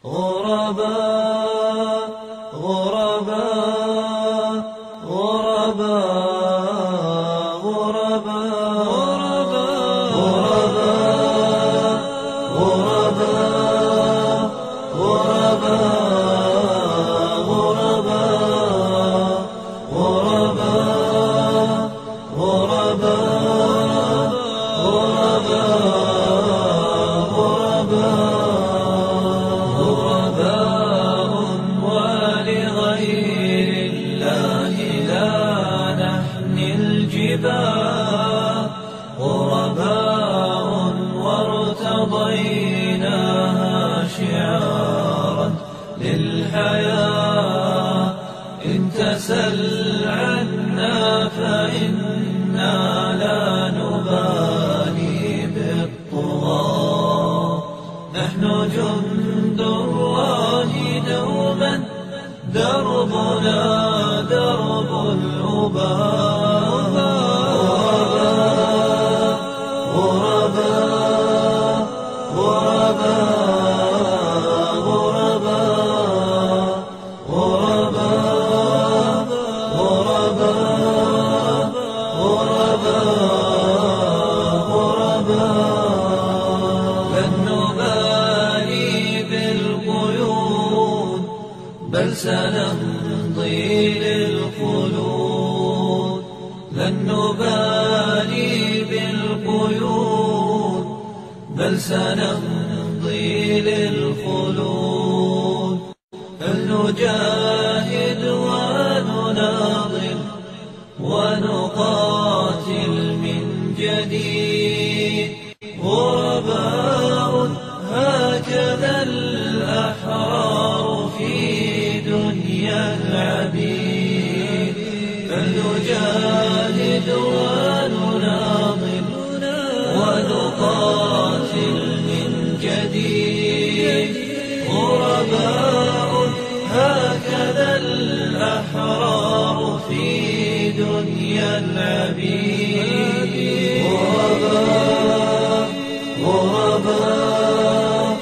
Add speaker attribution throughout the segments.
Speaker 1: غرباء غرباء غرباء غرباء غرباء غرباء غرباء غرباء غرباء ولغير الله لا نحمي الجباه غرباء وارتضيناها شعارا للحياة إن تسل عنا فإنا لا نبالي بالطغاة نحن جند الله دوما دربنا درب الأباء غرباء غرباء غرباء غرباء غرباء غرباء لن نبالي بالقيود بل سنمضي للخلود لن نبالي بالقيود بل سنمضي للخلود فلنجاهد ونناضل ونقاتل من جديد غرباء هكذا الأحرار في دنيا العبيد فلنجاهد ونناضل ونقاتل من جديد غرباء هكذا الأحرار في دنيا العبيد غرباء غرباء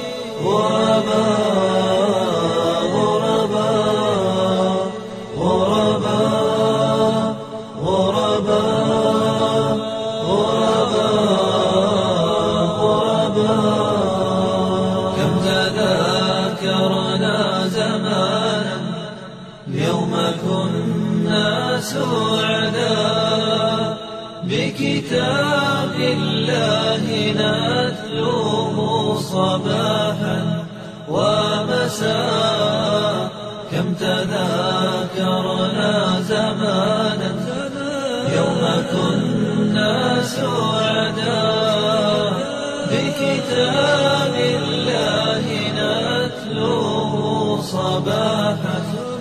Speaker 1: غرباء غرباء غرباء غرباء كم تذاكرنا زمانا يوم كنا سعداء بكتاب الله نتلوه صباحا ومساء كم تذاكرنا زمانا يوم كنا سعداء بكتاب الله نتلوه صباحا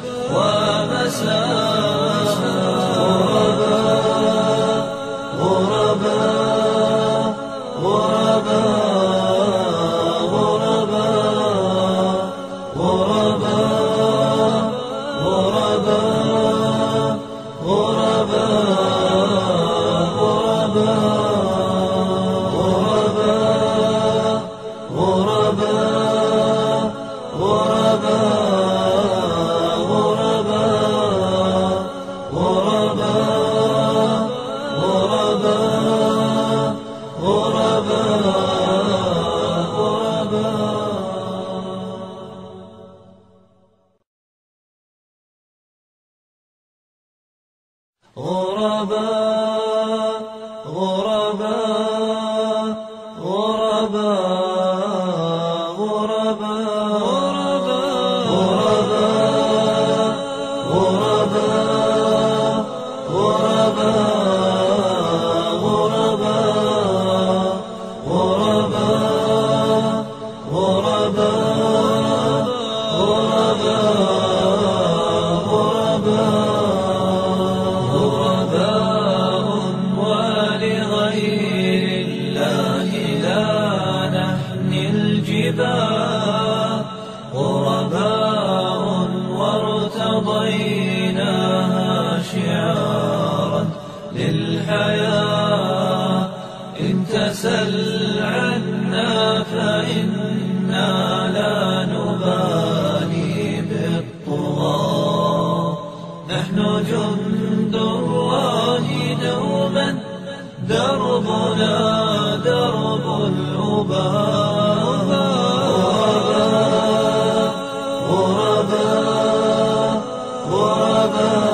Speaker 1: ومساء غرباء غرباء غرباء غرباء غرباء غرباء غرباء غرباء ولغير الله لا نحمي الجباه جند الله دوما دربنا درب الأباء. غرباء غرباء غرباء